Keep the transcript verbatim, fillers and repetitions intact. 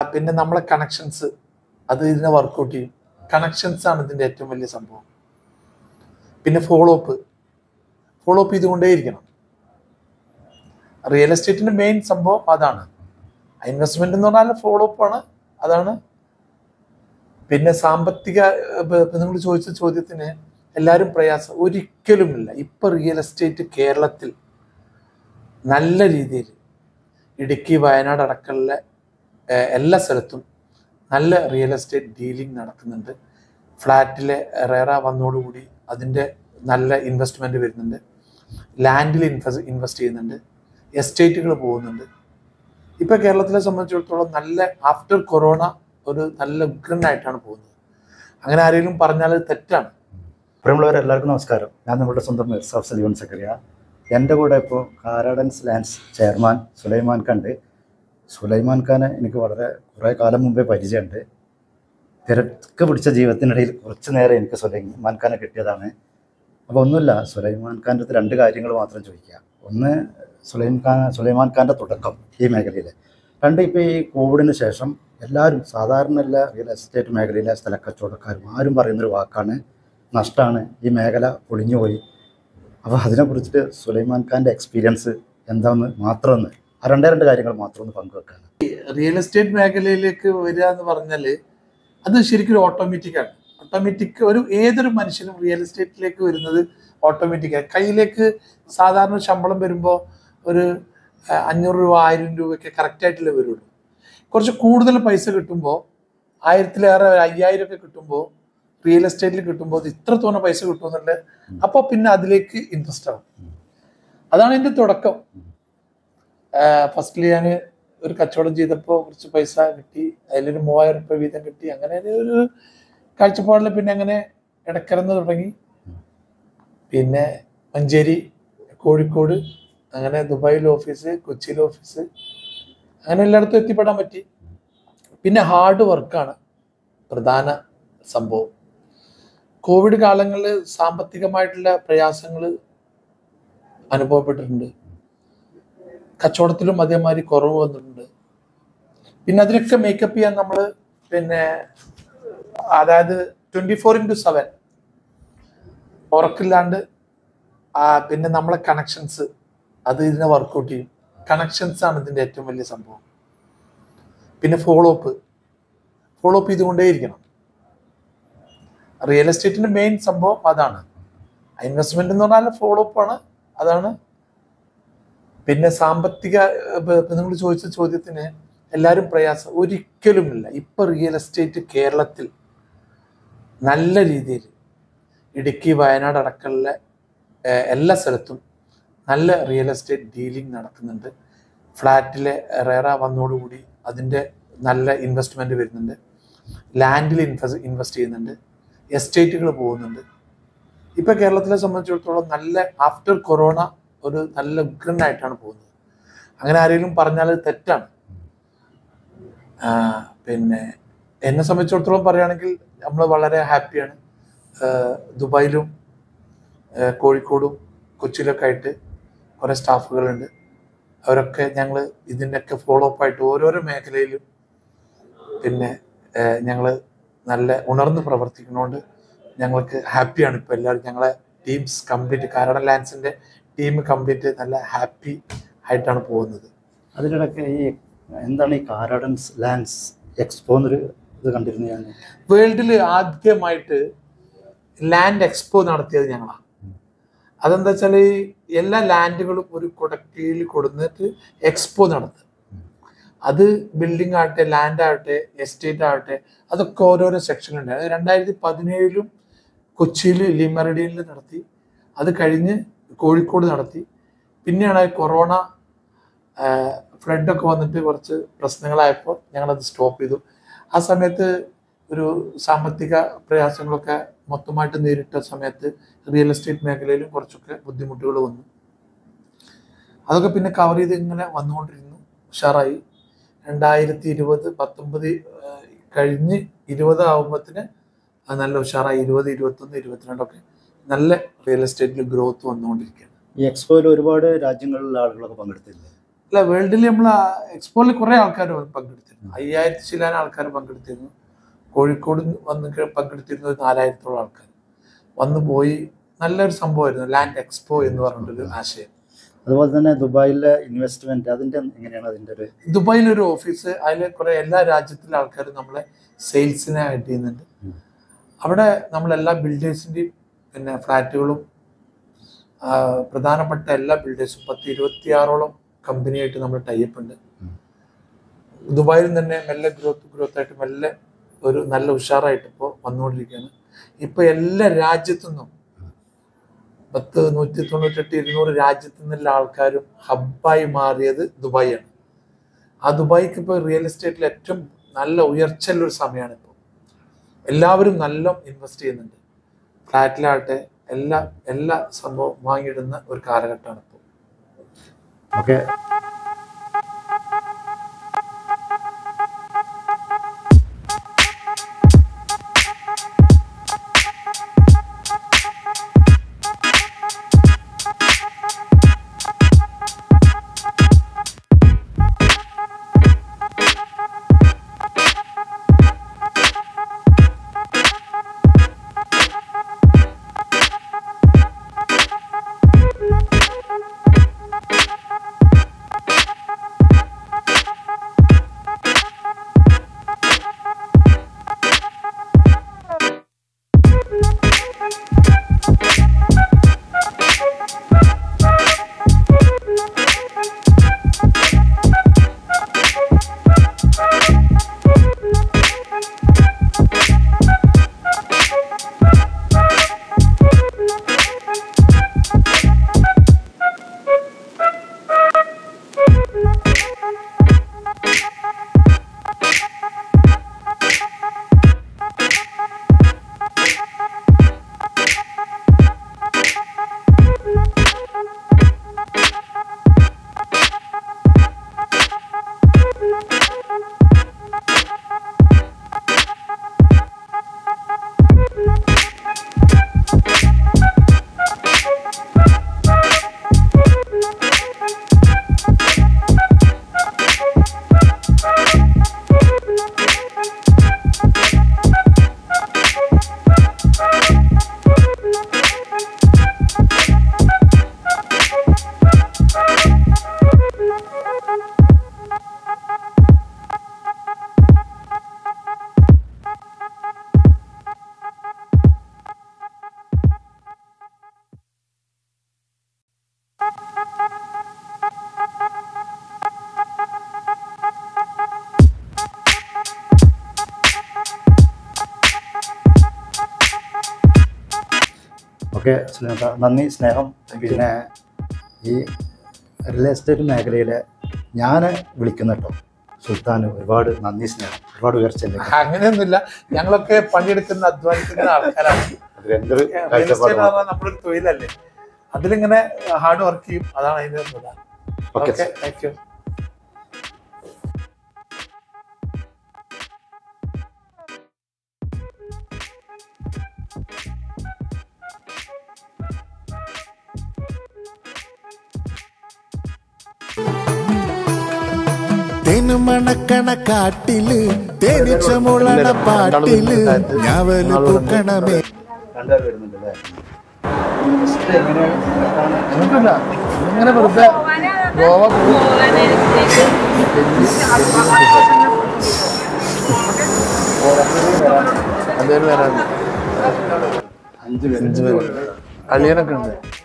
പിന്നെ നമ്മളെ കണക്ഷൻസ് അത് ഇതിനെ വർക്കൗട്ട് ചെയ്യും. കണക്ഷൻസ് ആണ് ഇതിൻ്റെ ഏറ്റവും വലിയ സംഭവം. പിന്നെ ഫോളോ അപ്പ് ഫോളോ അപ്പ് ചെയ്തുകൊണ്ടേയിരിക്കണം. റിയൽ എസ്റ്റേറ്റിന്റെ മെയിൻ സംഭവം അതാണ്. ഇൻവെസ്റ്റ്മെന്റ് എന്ന് പറഞ്ഞാൽ ഫോളോ അപ്പ് ആണ്, അതാണ്. പിന്നെ സാമ്പത്തിക നിങ്ങൾ ചോദിച്ച ചോദ്യത്തിന് എല്ലാവരും പ്രയാസം ഒരിക്കലുമില്ല. ഇപ്പൊ റിയൽ എസ്റ്റേറ്റ് കേരളത്തിൽ നല്ല രീതിയിൽ ഇടുക്കി, വയനാട് അടക്കമുള്ള എല്ലാ സ്ഥലത്തും നല്ല റിയൽ എസ്റ്റേറ്റ് ഡീലിംഗ് നടക്കുന്നുണ്ട്. ഫ്ലാറ്റിലെ റേറ വന്നതോടുകൂടി അതിൻ്റെ നല്ല ഇൻവെസ്റ്റ്മെൻറ്റ് വരുന്നുണ്ട്. ലാൻഡിൽ ഇൻവെസ്റ്റ് ഇൻവെസ്റ്റ് ചെയ്യുന്നുണ്ട്. എസ്റ്റേറ്റുകൾ പോകുന്നുണ്ട്. ഇപ്പോൾ കേരളത്തിലെ സംബന്ധിച്ചിടത്തോളം നല്ല ആഫ്റ്റർ കൊറോണ ഒരു നല്ല ഉഗ്രനായിട്ടാണ് പോകുന്നത്. അങ്ങനെ ആരെങ്കിലും പറഞ്ഞാൽ അത് തെറ്റാണ്. പ്രിയമുള്ളവരെ, എല്ലാവർക്കും നമസ്കാരം. ഞാൻ നമ്മുടെ സ്വന്തം മിർസാഫ് സലീം സക്കറിയ. എൻ്റെ കൂടെ ഇപ്പോൾ കാരാഡൻസ് ലാൻഡ്സ് ചെയർമാൻ സുലൈമാൻ ഖാൻ ഉണ്ട്. സുലൈമാൻ ഖാനെ എനിക്ക് വളരെ കുറേ കാലം മുമ്പേ പരിചയമുണ്ട്. തിരക്ക് പിടിച്ച ജീവിതത്തിനിടയിൽ കുറച്ച് നേരം എനിക്ക് സുലൈമാൻ ഖാനെ കിട്ടിയതാണ്. അപ്പോൾ ഒന്നുമില്ല, സുലൈമാൻ ഖാൻ്റെ അടുത്ത് രണ്ട് കാര്യങ്ങൾ മാത്രം ചോദിക്കുക. ഒന്ന്, സുലൈമാൻ ഖാൻ സുലൈമാൻ ഖാൻ്റെ തുടക്കം ഈ മേഖലയിൽ. രണ്ട്, ഇപ്പോൾ ഈ കോവിഡിന് ശേഷം എല്ലാവരും സാധാരണ എല്ലാ റിയൽ എസ്റ്റേറ്റ് മേഖലയിലെ സ്ഥലക്കച്ചവടക്കാരും ആരും പറയുന്നൊരു വാക്കാണ് നഷ്ടമാണ്, ഈ മേഖല പൊളിഞ്ഞുപോയി. അപ്പോൾ അതിനെക്കുറിച്ചിട്ട് സുലൈമാൻ ഖാൻ്റെ എക്സ്പീരിയൻസ് എന്താണെന്ന് മാത്രം ഒന്ന് ആ രണ്ടേ രണ്ട് കാര്യങ്ങൾ മാത്രം ഒന്ന് പങ്കുവെക്കാണ്. റിയൽ എസ്റ്റേറ്റ് മേഖലയിലേക്ക് വരിക എന്ന് പറഞ്ഞാൽ അത് ശരിക്കും ഓട്ടോമാറ്റിക്കാണ്. ഓട്ടോമാറ്റിക് ഒരു ഏതൊരു മനുഷ്യനും റിയൽ എസ്റ്റേറ്റിലേക്ക് വരുന്നത് ഓട്ടോമാറ്റിക്കാണ്. കയ്യിലേക്ക് സാധാരണ ശമ്പളം വരുമ്പോൾ ഒരു അഞ്ഞൂറ് രൂപ ആയിരം രൂപയൊക്കെ കറക്റ്റായിട്ടല്ലേ വരുള്ളൂ. കുറച്ച് കൂടുതൽ പൈസ കിട്ടുമ്പോൾ ആയിരത്തിലേറെ അയ്യായിരം ഒക്കെ കിട്ടുമ്പോൾ റിയൽ എസ്റ്റേറ്റിൽ കിട്ടുമ്പോൾ അത് ഇത്ര തോന്നെ പൈസ കിട്ടുമെന്നുണ്ട്. അപ്പോൾ പിന്നെ അതിലേക്ക് ഇൻട്രസ്റ്റ് ആവും. അതാണ് എൻ്റെ തുടക്കം. ഫസ്റ്റിൽ ഞാൻ ഒരു കച്ചവടം ചെയ്തപ്പോൾ കുറച്ച് പൈസ കിട്ടി, അതിലൊരു മൂവായിരം രൂപ വീതം കിട്ടി. അങ്ങനെ ഒരു കാഴ്ചപ്പാടിൽ പിന്നെ അങ്ങനെ ഇടക്കരന്ന് തുടങ്ങി. പിന്നെ മഞ്ചേരി, കോഴിക്കോട്, അങ്ങനെ ദുബായിൽ ഓഫീസ്, കൊച്ചിയിൽ ഓഫീസ്, അങ്ങനെ എല്ലായിടത്തും എത്തിപ്പെടാൻ പറ്റി. പിന്നെ ഹാർഡ് വർക്കാണ് പ്രധാന സംഭവം. കോവിഡ് കാലങ്ങളിൽ സാമ്പത്തികമായിട്ടുള്ള പ്രയാസങ്ങൾ അനുഭവപ്പെട്ടിട്ടുണ്ട്. കച്ചവടത്തിലും അതേമാതിരി കുറവ് വന്നിട്ടുണ്ട്. പിന്നെ അതിനൊക്കെ മേക്കപ്പ് ചെയ്യാൻ നമ്മൾ പിന്നെ അതായത് ട്വൻറ്റി ഫോർ ഇൻറ്റു സെവൻ ഉറക്കില്ലാണ്ട് പിന്നെ നമ്മളെ കണക്ഷൻസ് അത് ഇതിനെ വർക്കൗട്ട് ചെയ്യും. കണക്ഷൻസ് ആണ് ഇതിൻ്റെ ഏറ്റവും വലിയ സംഭവം. പിന്നെ ഫോളോ അപ്പ് ഫോളോ അപ്പ് ചെയ്തുകൊണ്ടേയിരിക്കണം. റിയൽ എസ്റ്റേറ്റിന്റെ മെയിൻ സംഭവം അതാണ്. ഇൻവെസ്റ്റ്മെന്റ് എന്ന് പറഞ്ഞാൽ ഫോളോ അപ്പ് ആണ്, അതാണ്. പിന്നെ സാമ്പത്തിക നിങ്ങൾ ചോദിച്ച ചോദ്യത്തിന് എല്ലാവരും പ്രയാസം ഒരിക്കലുമില്ല. ഇപ്പൊ റിയൽ എസ്റ്റേറ്റ് കേരളത്തിൽ നല്ല രീതിയിൽ ഇടുക്കി, വയനാട് അടക്കമുള്ള എല്ലാ സ്ഥലത്തും നല്ല റിയൽ എസ്റ്റേറ്റ് ഡീലിംഗ് നടക്കുന്നുണ്ട്. ഫ്ലാറ്റിലെ റേറ വന്നതോടുകൂടി അതിൻ്റെ നല്ല ഇൻവെസ്റ്റ്മെൻറ്റ് വരുന്നുണ്ട്. ലാൻഡിൽ ഇൻവെസ്റ്റ് ഇൻവെസ്റ്റ് ചെയ്യുന്നുണ്ട്. എസ്റ്റേറ്റുകൾ പോകുന്നുണ്ട്. ഇപ്പോൾ കേരളത്തിലെ സംബന്ധിച്ചിടത്തോളം നല്ല ആഫ്റ്റർ കൊറോണ ഒരു നല്ല ഉഗ്രനായിട്ടാണ് പോകുന്നത്. അങ്ങനെ ആരെങ്കിലും പറഞ്ഞാൽ അത് തെറ്റാണ്. പിന്നെ എന്നെ സംബന്ധിച്ചിടത്തോളം പറയുകയാണെങ്കിൽ നമ്മൾ വളരെ ഹാപ്പിയാണ്. ദുബായിലും കോഴിക്കോടും കൊച്ചിയിലൊക്കെ ആയിട്ട് കുറേ സ്റ്റാഫുകളുണ്ട്. അവരൊക്കെ ഞങ്ങൾ ഇതിൻ്റെയൊക്കെ ഫോളോ അപ്പ് ആയിട്ട് ഓരോരോ മേഖലയിലും പിന്നെ ഞങ്ങൾ നല്ല ഉണർന്ന് പ്രവർത്തിക്കുന്നതുകൊണ്ട് ഞങ്ങൾക്ക് ഹാപ്പിയാണ്. ഇപ്പോൾ എല്ലാവരും ഞങ്ങളെ ടീംസ് കംപ്ലീറ്റ് കാരാഡൻ ലാൻഡ്സിൻ്റെ ടീം കംപ്ലീറ്റ് നല്ല ഹാപ്പി ആയിട്ടാണ് പോകുന്നത്. അതിനിടയ്ക്ക് ഈ എന്താണ് ഈ കാരാഡൻസ് ലാൻഡ്സ് എക്സ്പോ എന്നൊരു ഇത് കണ്ടിരുന്നു ഞാൻ. വേൾഡിൽ ആദ്യമായിട്ട് ലാൻഡ് എക്സ്പോ നടത്തിയത് ഞങ്ങളാണ്. അതെന്താ വെച്ചാൽ എല്ലാ ലാൻഡുകളും ഒരു കൊടക്കയിൽ കൊടുന്നിട്ട് എക്സ്പോ നടത്തുക. അത് ബിൽഡിംഗ് ആകട്ടെ, ലാൻഡ് ആകട്ടെ, എസ്റ്റേറ്റ് ആകട്ടെ, അതൊക്കെ ഓരോരോ സെക്ഷനുണ്ട്. അത് രണ്ടായിരത്തി പതിനേഴിലും കൊച്ചിയിൽ ലിമറിഡിയനിൽ നടത്തി. അത് കഴിഞ്ഞ് കോഴിക്കോട് നടത്തി. പിന്നെയാണ് കൊറോണ ഫ്ലഡൊക്കെ വന്നിട്ട് കുറച്ച് പ്രശ്നങ്ങളായപ്പോൾ ഞങ്ങളത് സ്റ്റോപ്പ് ചെയ്തു. ആ സമയത്ത് ഒരു സാമ്പത്തിക പ്രയാസങ്ങളൊക്കെ മൊത്തമായിട്ട് നേരിട്ട സമയത്ത് റിയൽ എസ്റ്റേറ്റ് മേഖലയിലും കുറച്ചൊക്കെ ബുദ്ധിമുട്ടുകൾ വന്നു. അതൊക്കെ പിന്നെ കവർ ചെയ്ത് ഇങ്ങനെ വന്നുകൊണ്ടിരുന്നു. ഉഷാറായി. രണ്ടായിരത്തി ഇരുപത് പത്തൊമ്പത് കഴിഞ്ഞ് ഇരുപത് ആകുമ്പത്തിന് നല്ല ഉഷാറായി. ഇരുപത് ഇരുപത്തൊന്ന് ഇരുപത്തിരണ്ടൊക്കെ നല്ല റിയൽ എസ്റ്റേറ്റിൽ ഗ്രോത്ത് വന്നുകൊണ്ടിരിക്കുകയാണ്. ഈ എക്സ്പോയിൽ ഒരുപാട് രാജ്യങ്ങളിലുള്ള ആളുകളൊക്കെ പങ്കെടുത്തില്ലേ? അല്ല, വേൾഡിൽ നമ്മൾ എക്സ്പോയിൽ കുറേ ആൾക്കാർ പങ്കെടുത്തിരുന്നു. അയ്യായിരത്തി ചില്ലാൻ ആൾക്കാർ പങ്കെടുത്തിരുന്നു. കോഴിക്കോട് വന്ന് പങ്കെടുത്തിരുന്നത് നാലായിരത്തോളം ആൾക്കാർ വന്നു പോയി. നല്ലൊരു സംഭവമായിരുന്നു ലാൻഡ് എക്സ്പോ എന്ന് പറഞ്ഞിട്ടൊരു ആശയം. അതുപോലെ തന്നെ ദുബായിലെ ഇൻവെസ്റ്റ്മെന്റ് അതിന്റെ എങ്ങനെയാണ് അതിന്റെ ഒരു ദുബായിലൊരു ഓഫീസ്, അതിൽ കുറെ എല്ലാ രാജ്യത്തിലെ ആൾക്കാരും നമ്മളെ സെയിൽസിനെ ആഡ് ചെയ്യുന്നുണ്ട്. അവിടെ നമ്മളെല്ലാ ബിൽഡേഴ്സിൻ്റെയും പിന്നെ ഫ്ലാറ്റുകളും പ്രധാനപ്പെട്ട എല്ലാ ബിൽഡേഴ്സും പത്ത് ഇരുപത്തിയാറോളം കമ്പനിയായിട്ട് നമ്മൾ ടൈപ്പ് ഉണ്ട്. ദുബായിൽ തന്നെ മെല്ലെ ഗ്രോത്ത് ഗ്രോത്ത് ആയിട്ട് മെല്ലെ ഒരു നല്ല ഉഷാറായിട്ട് ഇപ്പോൾ വന്നുകൊണ്ടിരിക്കുകയാണ്. ഇപ്പോൾ എല്ലാ രാജ്യത്തു നിന്നും പത്ത് നൂറ്റി തൊണ്ണൂറ്റെട്ട് ഇരുന്നൂറ് രാജ്യത്തു നിന്നുള്ള ആൾക്കാരും ഹബ്ബായി മാറിയത് ദുബായിയാണ്. ആ ദുബായിക്ക് ഇപ്പോൾ റിയൽ എസ്റ്റേറ്റിൽ ഏറ്റവും നല്ല ഉയർച്ചയുള്ളൊരു സമയമാണ്. ഇപ്പോൾ എല്ലാവരും നല്ല ഇൻവെസ്റ്റ് ചെയ്യുന്നുണ്ട്. ഫ്ലാറ്റിലാകട്ടെ എല്ലാ എല്ലാ സംഭവം വാങ്ങിയിടുന്ന ഒരു കാലഘട്ടമാണ് ഇപ്പോൾ. ഓക്കെ. ഓക്കെ സുനിത, നന്ദി, സ്നേഹം. പിന്നെ ഈ റിയൽ എസ്റ്റേറ്റ് മേഖലയിലെ ഞാൻ വിളിക്കുന്ന കേട്ടോ സുൽത്താൻ, ഒരുപാട് നന്ദി, സ്നേഹം, ഒരുപാട് ഉയർച്ചയില്ല. അങ്ങനെയൊന്നുമില്ല, ഞങ്ങളൊക്കെ പണിയെടുക്കുന്ന അധ്വാനിക്കുന്ന ആൾക്കാരാണ്. നമ്മളൊരു തൊഴിലല്ലേ, അതിലിങ്ങനെ ഹാർഡ് വർക്ക് ചെയ്യും, അതാണ് അതിൻ്റെ പ്രധാനം. Okay, thank you. തെനുമണക്കണ കാട്ടില് തേനിച്ച മുളണ പാട്ടില് ഞാവല് പൂക്കണമേ. ഇങ്ങനെ വെറുതെ ഗോവ അഞ്ച് പേര് അഞ്ച് പേര് അളിയനൊക്കെ ഉണ്ട്.